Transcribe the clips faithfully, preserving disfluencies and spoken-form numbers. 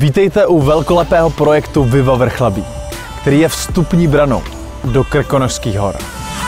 Vítejte u velkolepého projektu Viva Vrchlabí, který je vstupní branou do Krkonošských hor.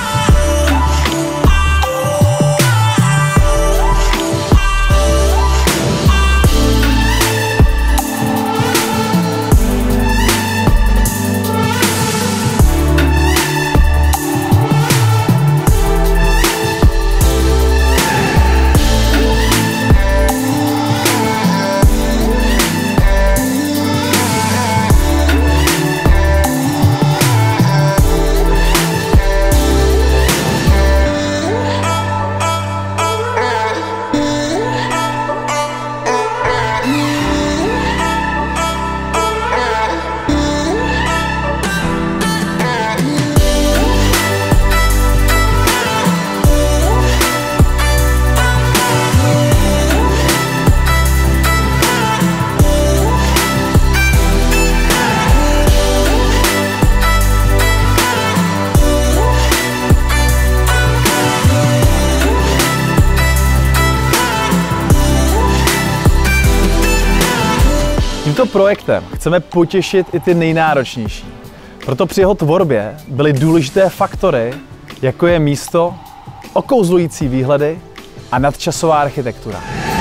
Tímto projektem chceme potěšit i ty nejnáročnější. Proto při jeho tvorbě byly důležité faktory, jako je místo, okouzlující výhledy a nadčasová architektura.